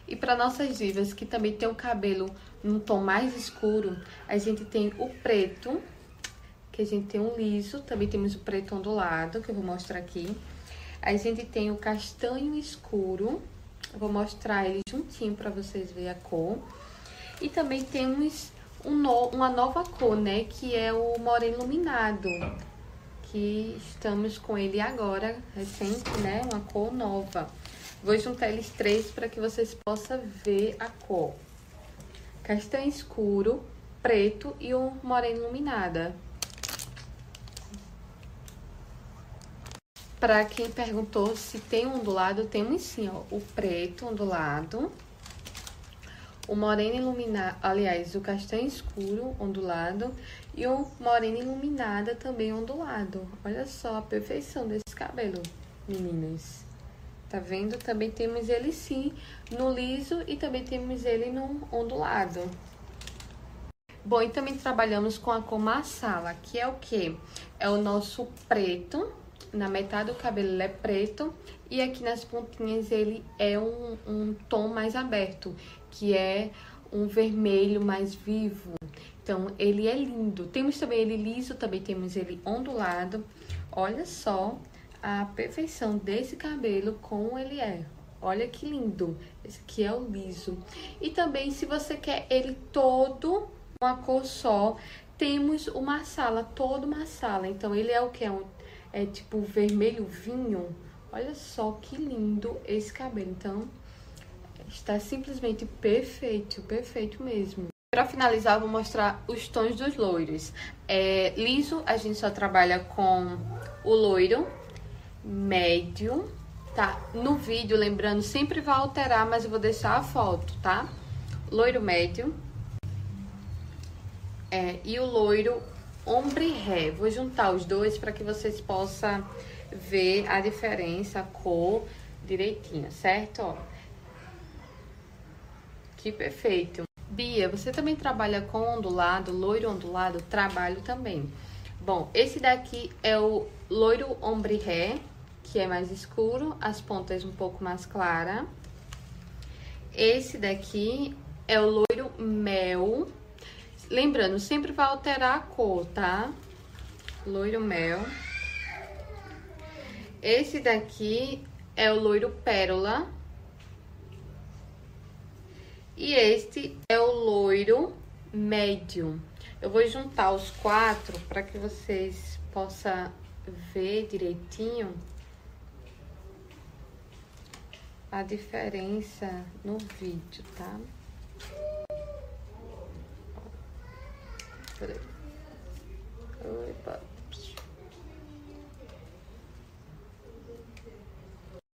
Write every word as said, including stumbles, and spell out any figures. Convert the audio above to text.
E para nossas divas que também tem o cabelo num tom mais escuro, a gente tem o preto, que a gente tem um liso, também temos o preto ondulado, que eu vou mostrar aqui. A gente tem o castanho escuro, eu vou mostrar ele juntinho para vocês verem a cor. E também temos um no, uma nova cor, né, que é o moreno iluminado, que estamos com ele agora, recente, né, uma cor nova. Vou juntar eles três para que vocês possam ver a cor. Castanho escuro, preto e o moreno iluminada. Para quem perguntou se tem ondulado, temos sim, ó, o preto ondulado, o moreno iluminado, aliás, o castanho escuro ondulado e o moreno iluminada também ondulado. Olha só a perfeição desse cabelo, meninas. Tá vendo? Também temos ele sim no liso e também temos ele no ondulado. Bom, e também trabalhamos com a cor marsala, que é o quê? É o nosso preto. Na metade do cabelo ele é preto e aqui nas pontinhas ele é um, um tom mais aberto, que é um vermelho mais vivo. Então, ele é lindo. Temos também ele liso, também temos ele ondulado. Olha só a perfeição desse cabelo como ele é. Olha que lindo. Esse aqui é o liso. E também, se você quer ele todo uma cor só, temos o marsala, todo marsala. Então, ele é o que? É um É tipo vermelho vinho. Olha só que lindo esse cabelo. Então, está simplesmente perfeito, perfeito mesmo. Para finalizar, eu vou mostrar os tons dos loiros. É, liso, a gente só trabalha com o loiro, médio, tá? No vídeo, lembrando, sempre vai alterar, mas eu vou deixar a foto, tá? Loiro médio. É, e o loiro ombre ré. Vou juntar os dois para que vocês possam ver a diferença, a cor direitinho, certo? Ó. Que perfeito. Bia, você também trabalha com ondulado, loiro ondulado? Trabalho também. Bom, esse daqui é o loiro ombre ré, que é mais escuro, as pontas um pouco mais claras. Esse daqui é o loiro mel. Lembrando, sempre vai alterar a cor, tá? Loiro mel. Esse daqui é o loiro pérola. E este é o loiro médio. Eu vou juntar os quatro para que vocês possam ver direitinho a diferença no vídeo, tá? Peraí. Opa.